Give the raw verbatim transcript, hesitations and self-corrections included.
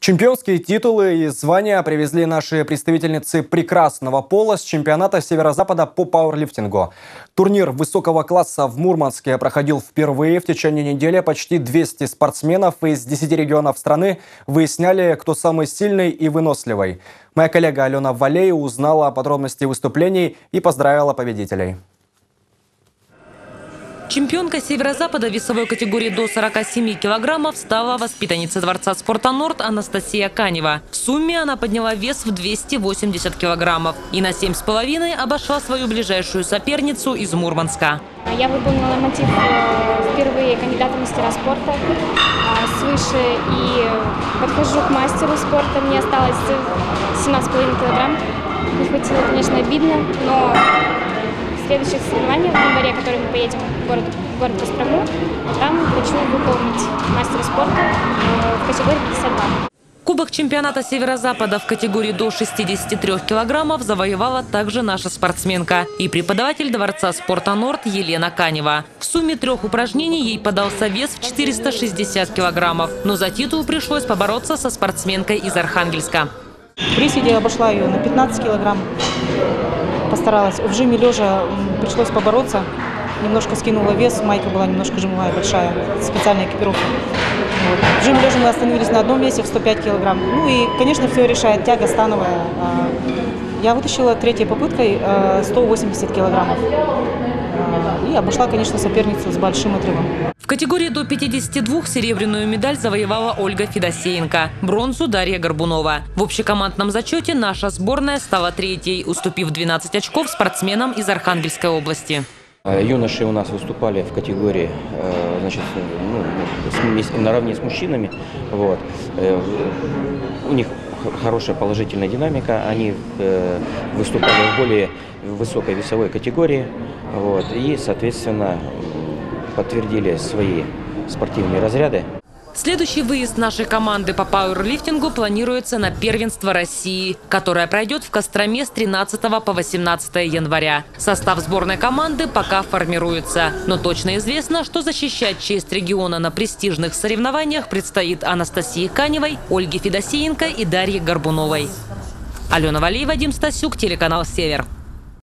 Чемпионские титулы и звания привезли наши представительницы прекрасного пола с чемпионата Северо-Запада по пауэрлифтингу. Турнир высокого класса в Мурманске проходил впервые. В течение недели почти двести спортсменов из десяти регионов страны выясняли, кто самый сильный и выносливый. Моя коллега Алена Валей узнала подробности выступлений и поздравила победителей. Чемпионка Северо-Запада в весовой категории до сорока семи килограммов стала воспитанница Дворца спорта «Норд» Анастасия Канева. В сумме она подняла вес в двести восемьдесят килограммов и на семь с половиной обошла свою ближайшую соперницу из Мурманска. Я выполнила норматив впервые кандидата в мастера спорта свыше и подхожу к мастеру спорта. Мне осталось семнадцать с половиной килограмм. Не хватило, конечно, обидно, но в следующих соревнованиях в январе, в которые мы поедем в город, в город Кострому, там хочу выполнить мастера спорта в категории пятьдесят два. Кубок чемпионата Северо-Запада в категории до шестидесяти трёх килограммов завоевала также наша спортсменка и преподаватель Дворца спорта «Норд» Елена Канева. В сумме трех упражнений ей подался вес в четыреста шестьдесят килограммов, но за титул пришлось побороться со спортсменкой из Архангельска. В приседе я обошла ее на пятнадцать килограмм. Постаралась. В жиме лежа пришлось побороться. Немножко скинула вес, майка была немножко жимовая, большая, специальная экипировка. Вот. В жиме лежа мы остановились на одном весе в сто пять килограмм. Ну и, конечно, все решает тяга становая. Я вытащила третьей попыткой сто восемьдесят килограммов. И обошла, конечно, соперницу с большим отрывом. В категории до пятидесяти двух серебряную медаль завоевала Ольга Федосеенко, бронзу Дарья Горбунова. В общекомандном зачете наша сборная стала третьей, уступив двенадцать очков спортсменам из Архангельской области. Юноши у нас выступали в категории, значит, ну, наравне с мужчинами. Вот. У них хорошая положительная динамика. Они выступали в более высокой весовой категории. Вот, и, соответственно, подтвердили свои спортивные разряды. Следующий выезд нашей команды по пауэрлифтингу планируется на первенство России, которое пройдет в Костроме с тринадцатого по восемнадцатое января. Состав сборной команды пока формируется. Но точно известно, что защищать честь региона на престижных соревнованиях предстоит Анастасии Каневой, Ольге Федосеенко и Дарье Горбуновой. Алена Валей, Вадим Стасюк, телеканал «Север».